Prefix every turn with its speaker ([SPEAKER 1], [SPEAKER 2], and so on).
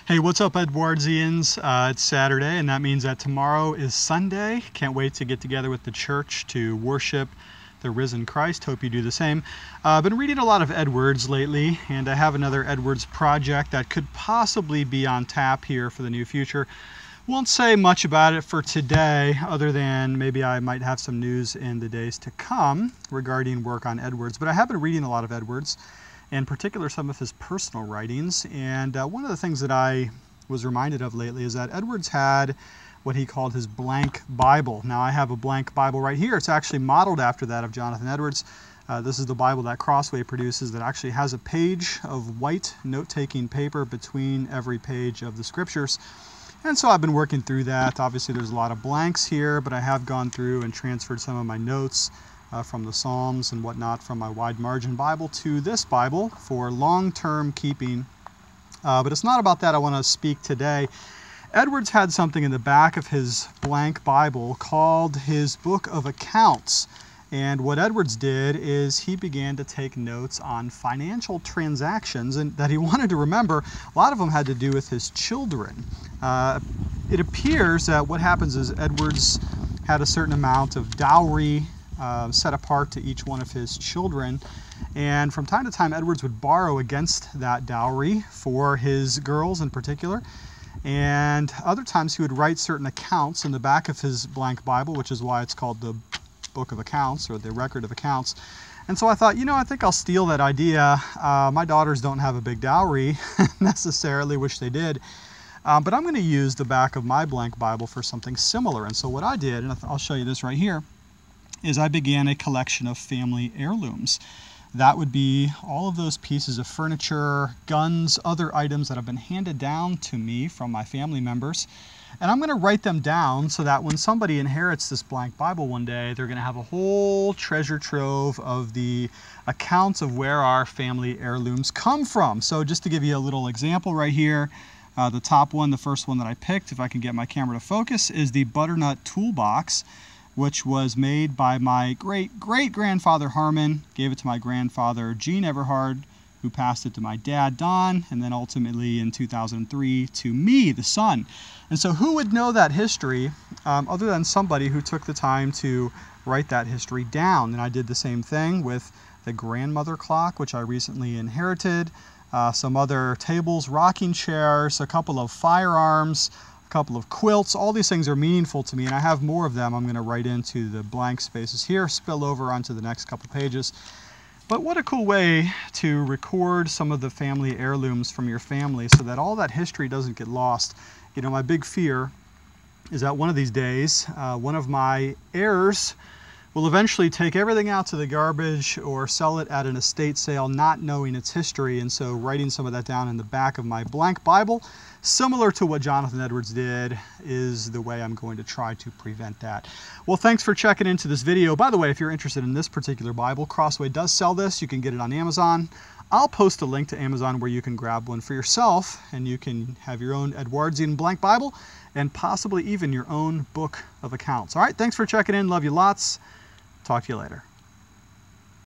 [SPEAKER 1] Hey, what's up, Edwardsians? It's Saturday, and that means that tomorrow is Sunday. Can't wait to get together with the church to worship the risen Christ. Hope you do the same. I've been reading a lot of Edwards lately, and I have another Edwards project that could possibly be on tap here for the near future. Won't say much about it for today, other than maybe I might have some news in the days to come regarding work on Edwards. But I have been reading a lot of Edwards, in particular some of his personal writings, and one of the things that I was reminded of lately is that Edwards had what he called his blank Bible. Now I have a blank Bible right here. It's actually modeled after that of Jonathan Edwards. This is the Bible that Crossway produces that actually has a page of white note-taking paper between every page of the scriptures. And so I've been working through that. Obviously there's a lot of blanks here, but I have gone through and transferred some of my notes from the Psalms and whatnot from my wide margin Bible to this Bible for long-term keeping. But it's not about that I want to speak today. Edwards had something in the back of his blank Bible called his Book of Accounts. And what Edwards did is he began to take notes on financial transactions and that he wanted to remember. A lot of them had to do with his children. It appears that what happens is Edwards had a certain amount of dowry set apart to each one of his children, and from time to time Edwards would borrow against that dowry for his girls in particular, and other times he would write certain accounts in the back of his blank Bible, which is why it's called the Book of Accounts or the Record of Accounts. And so I thought, I think I'll steal that idea. My daughters don't have a big dowry necessarily, wish they did. But I'm going to use the back of my blank Bible for something similar. And so what I did, and I'll show you this right here, is I began a collection of family heirlooms. That would be all of those pieces of furniture, guns, other items that have been handed down to me from my family members. And I'm going to write them down so that when somebody inherits this blank Bible one day, they're going to have a whole treasure trove of the accounts of where our family heirlooms come from. So just to give you a little example right here, the top one, the first one that I picked, if I can get my camera to focus, is the Butternut Toolbox, which was made by my great-great-grandfather Harmon, gave it to my grandfather Gene Everhard, who passed it to my dad Don, and then ultimately in 2003 to me, the son. And so who would know that history other than somebody who took the time to write that history down? And I did the same thing with the grandmother clock, which I recently inherited, some other tables, rocking chairs, a couple of firearms, couple of quilts. All these things are meaningful to me, and I have more of them I'm going to write into the blank spaces here, spill over onto the next couple pages. But what a cool way to record some of the family heirlooms from your family so that all that history doesn't get lost. My big fear is that one of these days, one of my heirs will eventually take everything out to the garbage or sell it at an estate sale, not knowing its history. And so writing some of that down in the back of my blank Bible, similar to what Jonathan Edwards did, is the way I'm going to try to prevent that. Well, thanks for checking into this video. By the way, if you're interested in this particular Bible, Crossway does sell this. You can get it on Amazon. I'll post a link to Amazon where you can grab one for yourself, and you can have your own Edwardsian blank Bible and possibly even your own book of accounts. All right, thanks for checking in. Love you lots. Talk to you later.